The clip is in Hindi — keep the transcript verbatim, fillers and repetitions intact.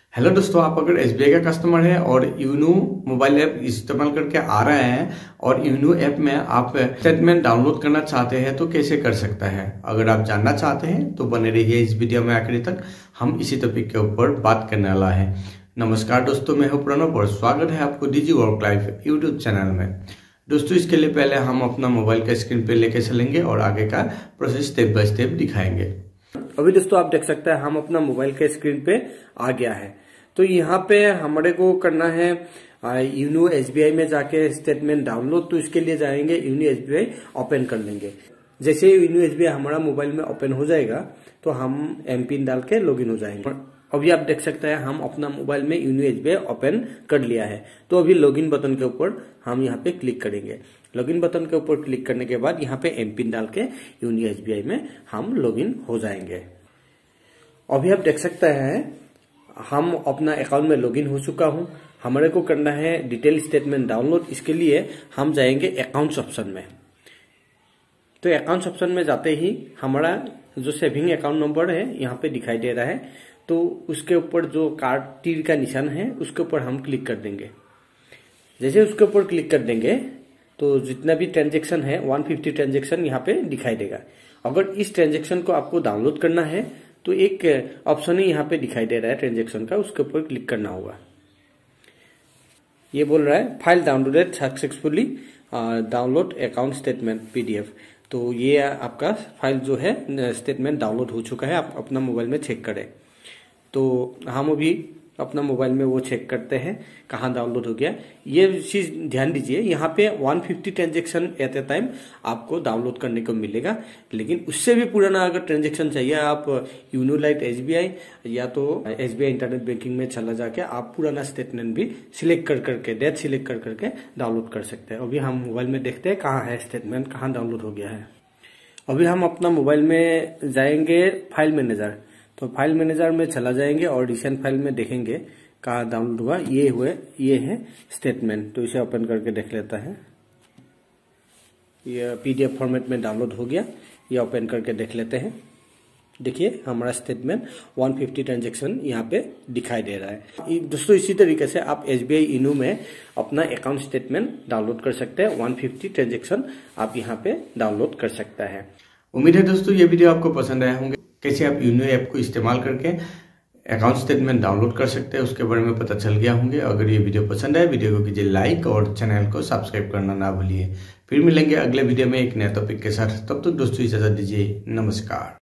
हेलो दोस्तों, आप अगर एस बी आई का कस्टमर है और यूनो मोबाइल ऐप इस्तेमाल करके आ रहे हैं और यूनो ऐप में आप स्टेटमेंट डाउनलोड करना चाहते हैं तो कैसे कर सकता है। अगर आप जानना चाहते हैं तो बने रहिए इस वीडियो में आखिरी तक। हम इसी टॉपिक के ऊपर बात करने वाला है। नमस्कार दोस्तों, मैं हूं प्रणव और स्वागत है आपको Digi Work Life YouTube channel में। दोस्तों, इसके लिए पहले हम अपना मोबाइल का स्क्रीन पे लेके चलेंगे और आगे का प्रोसेस स्टेप बाय स्टेप दिखाएंगे। अभी दोस्तों आप देख सकते हैं हम अपना मोबाइल के स्क्रीन पे आ गया है। तो यहाँ पे हमारे को करना है यूनो एस बी आई में जाके स्टेटमेंट डाउनलोड। तो इसके लिए जाएंगे YONO S B I open कर लेंगे। जैसे यूनो एस बी आई हमारा मोबाइल में ओपन हो जाएगा तो हम एम पिन डाल के लॉगिन हो जाएंगे। अभी आप देख सकते हैं हम अपना मोबाइल में YONO S B I open कर लिया है। तो अभी लॉगिन बटन के ऊपर हम यहाँ पे क्लिक करेंगे। लॉगिन बटन के ऊपर क्लिक करने के बाद यहाँ पे एम पिन डाल के यूनो एस बी आई में हम लॉगिन हो जाएंगे। अभी आप देख सकते हैं हम अपना अकाउंट में लॉगिन हो चुका हूं। हमारे को करना है डिटेल स्टेटमेंट डाउनलोड। इसके लिए हम जाएंगे अकाउंट्स ऑप्शन में। तो अकाउंट्स ऑप्शन में जाते ही हमारा जो सेविंग अकाउंट नंबर है यहाँ पे दिखाई दे रहा है। तो उसके ऊपर जो कार्ड तीर का निशान है उसके ऊपर हम क्लिक कर देंगे। जैसे उसके ऊपर क्लिक कर देंगे तो जितना भी ट्रांजेक्शन है एक सौ पचास ट्रांजेक्शन यहाँ पे दिखाई देगा। अगर इस ट्रांजेक्शन को आपको डाउनलोड करना है तो एक ऑप्शन ही यहाँ पे दिखाई दे रहा है ट्रांजेक्शन का, उसके ऊपर क्लिक करना होगा। ये बोल रहा है file downloaded successfully, download account statement PDF. तो ये आपका फाइल जो है स्टेटमेंट डाउनलोड हो चुका है। आप अपना मोबाइल में चेक करें। तो हम अभी अपना मोबाइल में वो चेक करते हैं कहाँ डाउनलोड हो गया। ये चीज ध्यान दीजिए, यहाँ पे एक सौ पचास ट्रांजेक्शन एट ए टाइम आपको डाउनलोड करने को मिलेगा। लेकिन उससे भी पुराना अगर ट्रांजेक्शन चाहिए आप YONO lite S B I या तो S B I internet banking में चला जाके आप पुराना स्टेटमेंट भी सिलेक्ट कर करके डेट सिलेक्ट कर करके डाउनलोड कर सकते हैं। अभी हम मोबाइल में देखते हैं कहाँ है स्टेटमेंट, कहाँ डाउनलोड हो गया है। अभी हम अपना मोबाइल में जाएंगे फाइल मैनेजर। तो फाइल मैनेजर में चला जाएंगे और रिसेंट फाइल में देखेंगे कहाँ डाउनलोड हुआ। ये हुए ये है स्टेटमेंट। तो इसे ओपन करके देख लेता है। ये पीडीएफ फॉर्मेट में डाउनलोड हो गया। ये ओपन करके देख लेते हैं। देखिए हमारा स्टेटमेंट एक सौ पचास ट्रांजेक्शन यहाँ पे दिखाई दे रहा है। दोस्तों इसी तरीके से आप एस बी आई यूनो में अपना अकाउंट स्टेटमेंट डाउनलोड कर सकते हैं। एक सौ पचास ट्रांजेक्शन आप यहाँ पे डाउनलोड कर सकता है। उम्मीद है दोस्तों ये वीडियो आपको पसंद आया होंगे। कैसे आप यूनो ऐप को इस्तेमाल करके अकाउंट स्टेटमेंट डाउनलोड कर सकते हैं उसके बारे में पता चल गया होंगे। अगर ये वीडियो पसंद आए वीडियो को कीजिए लाइक और चैनल को सब्सक्राइब करना ना भूलिए। फिर मिलेंगे अगले वीडियो में एक नए टॉपिक के साथ। तब तक दोस्तों इजाजत दीजिए। नमस्कार।